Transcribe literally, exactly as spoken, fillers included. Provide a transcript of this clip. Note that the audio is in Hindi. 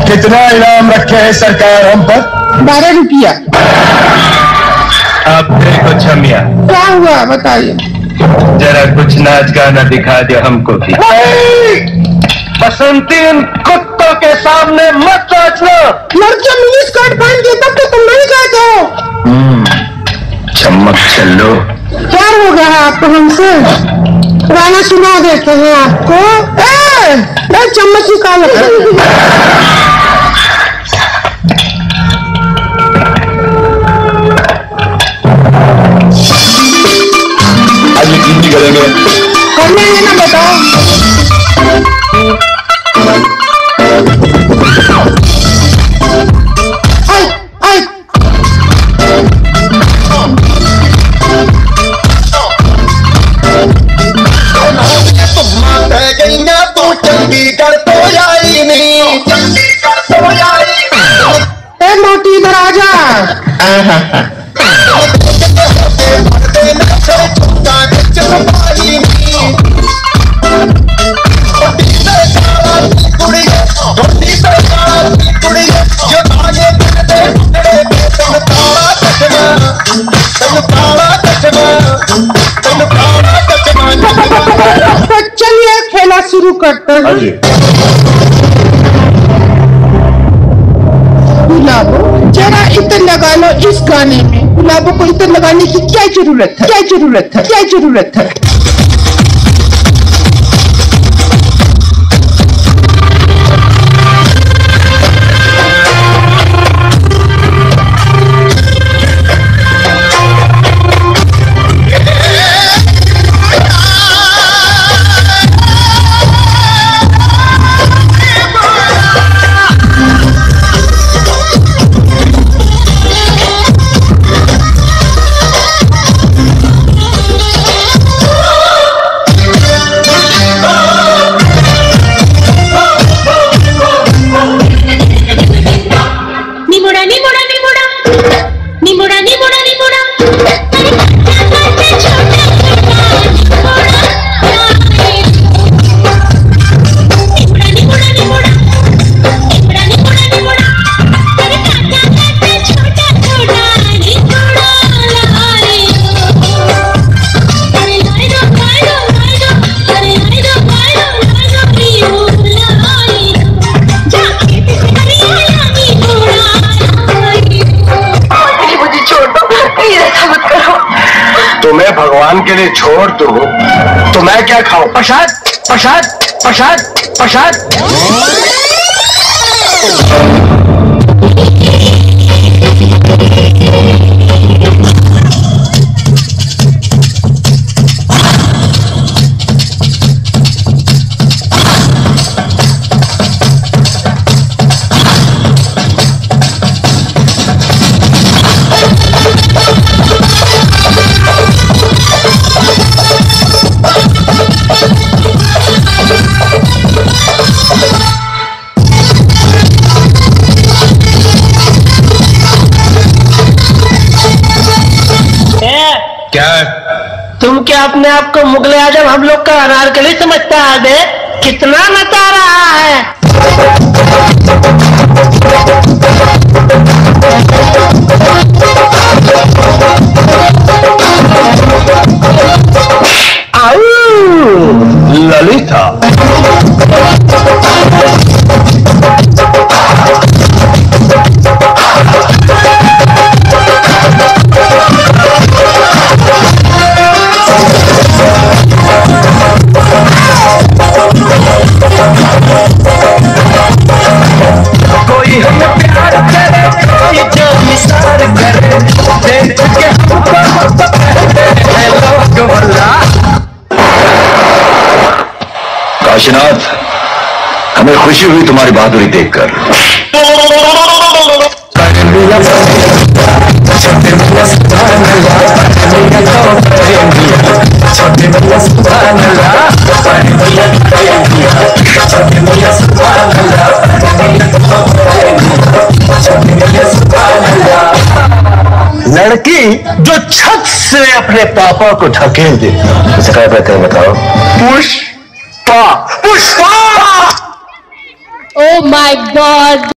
कितना इनाम रखे हैं सरकार हम पर? बारह रुपया। आप देखो छमिया, क्या हुआ बताइए। जरा कुछ नाच गाना दिखा दो हमको भी। बसंती इन कुत्तों के सामने मत नाचना। लड़कियां मिनी स्कर्ट पहन के तब तो तुम नहीं कहते हो। चमक चलो। क्या हो गया है आपको हमसे? गाना सुना देते हैं आपको। ए, ए, चम्मच निकालो। आज ये गिनती करेंगे। कर लेंगे ना, बताओ। आई, आई। तू चंडीगढ़ तो आई नहीं, चंडीगढ़ तो आई। ए मोटी इधर आ जा। चलिए खेला शुरू करते हैं। गुलाबो जरा इतर लगा लो इस गाने में। गुलाबो को इतर लगाने की क्या जरूरत है? क्या जरूरत है? क्या जरूरत है? तुम्हें भगवान के लिए छोड़ दो तो मैं क्या खाऊं? प्रसाद प्रसाद प्रसाद प्रसाद। क्या तुम क्या अपने आप को मुगले आजम हम लोग का अनारकली समझता है? बे कितना नचा रहा है। आऊ ललिता काशीनाथ, हमें खुशी हुई तुम्हारी बहादुरी देखकर। लड़की जो छत से अपने पापा को ढकेल दे उसे क्या कहते हैं बताओ? Pushpa. Pushpa. Oh my God!